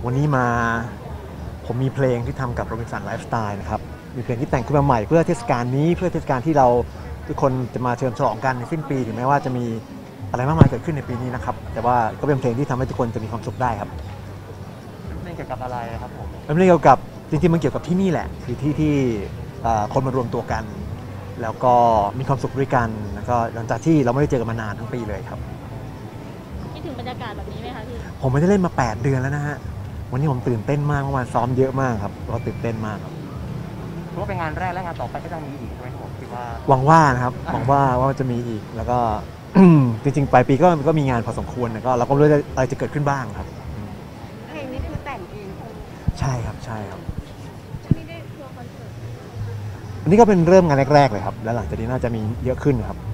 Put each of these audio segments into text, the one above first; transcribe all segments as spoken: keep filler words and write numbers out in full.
วันนี้มาผมมีเพลงที่ทำกับโรบินสันไลฟ์สไตล์นะครับมีเพลงที่แต่งขึ้นมาใหม่เพื่อเทศกาลนี้เพื่อเทศกาลที่เราทุกคนจะมาเชิญฉลองกันในสิ้นปีถึงแม้ว่าจะมีอะไรมากมายเกิดขึ้นในปีนี้นะครับแต่ว่าก็เป็นเพลงที่ทำให้ทุกคนจะมีความสุขได้ครับเพลงเกี่ยวกับอะไรครับผมเป็นเพลงเกี่ยวกับจริงๆมันเกี่ยวกับที่นี่แหละคือที่ที่คนมารวมตัวกันแล้วก็มีความสุขด้วยกันแล้วก็หลังจากที่เราไม่ได้เจอกันมานานทั้งปีเลยครับคิดถึงบรรยากาศแบบนี้ไหมคะพี่ผมไม่ได้เล่นมาแปดเดือนแล้วนะฮะวันนี้ผมตื่นเต้นมากเมื่อวานซ้อมเยอะมากครับก็ตื่นเต้นมากครับเพราะว่าเป็นงานแรกและงานต่อไปก็จะมีอีกใช่ไหมผมคิดว่าหวังว่านะครับหวังว่าว่าจะมีอีกแล้วก็จริงๆปลายปีก็ก็มีงานพอสมควรนะก็เราก็ไม่รู้อะไรจะเกิดขึ้นบ้างครับเพลงนี้คือแต่งเองใช่ครับใช่ครับจะไม่ได้ทัวร์คอนเสิร์ตอันนี้ก็เป็นเริ่มงานแรกๆเลยครับแล้วหลังจากนี้น่าจะมีเยอะขึ้นครับ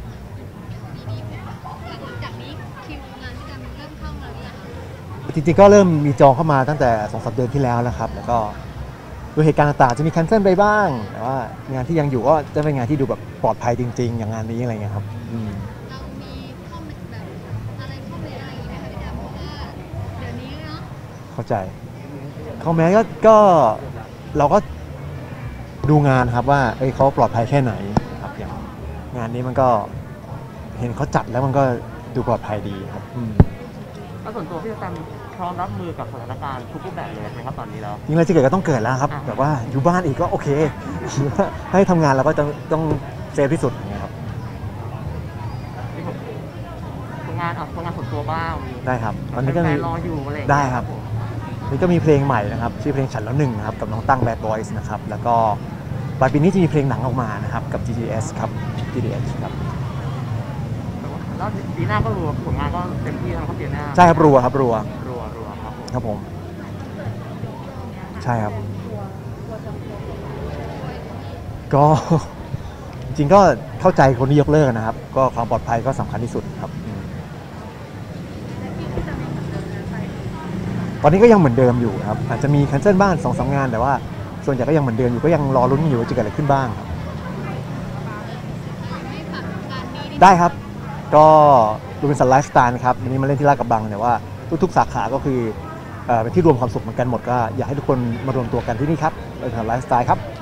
หลังจากนี้คิวงานที่จะเริ่มเข้ามาหรือยังจริงๆก็เริ่มมีจองเข้ามาตั้งแต่สองสามเดือนที่แล้วแล้วครับแล้วก็ด้วยเหตุการณ์ต่างๆจะมีแคนเซิลไปบ้างแต่ว่างานที่ยังอยู่ก็จะเป็นงานที่ดูแบบปลอดภัยจริงๆอย่างงานนี้อะไรเงี้ยครับเรามีข้อมูลแบบอะไรข้อมูลอะไรอย่างเงี้ยไหมคะพี่ดำเพราะว่าเดี๋ยวนี้เนาะเข้าใจเขาแม้ก็ก็เราก็ดูงานครับว่าเอ้ยเขาปลอดภัยแค่ไหนครับอย่างงานนี้มันก็เห็นเขาจัดแล้วมันก็ดูปลอดภัยดีครับแล้วส่วนตัวพี่จะทำพร้อมรับมือกับสถานการณ์ทุกรูปแบบเลยไหมครับตอนนี้แล้วจริงๆอะไรจะเกิดก็ต้องเกิดแล้วครับแบบว่าอยู่บ้านอีกก็โอเคให้ทำงานเราก็ต้องต้องเซฟที่สุดอย่างเงี้ยครับผลงานอ่ะผลงานส่วนตัวบ้างได้ครับตอนนี้ก็มีรออยู่อะไรได้ครับนี่ก็มีเพลงใหม่นะครับชื่อเพลงฉันแล้วหนึ่งนะครับกับน้องตั้ง Bad Boys นะครับแล้วก็ปลายปีนี้จะมีเพลงหนังออกมานะครับกับ จี ดี เอส ครับ จี ดี เอส ครับแล้วปีหน้าก็รัวผลงานก็เต็มที่แล้วครับปีหน้าใช่ครับรัวครับรัวรัวรัวครับครับผมใช่ครับก็จริงๆก็เข้าใจคนที่ยกเลิกนะครับก็ความปลอดภัยก็สำคัญที่สุดครับตอนนี้ก็ยังเหมือนเดิมอยู่ครับอาจจะมีแคนเซิลบ้างสองสามงานแต่ว่าส่วนใหญ่ก็ยังเหมือนเดิมอยู่ก็ยังรอลุ้นอยู่ว่าจะเกิดอะไรขึ้นบ้างครับได้ครับก็ดูเป็นสันไลฟ์สไตล์นะครับวันนี้มาเล่นที่ลาดกระบังแต่ว่าทุกๆสาขาก็คือเป็นที่รวมความสุขเหมือนกันหมดก็อยากให้ทุกคนมารวมตัวกันที่นี่ครับเป็นสันไลฟ์สไตล์ครับ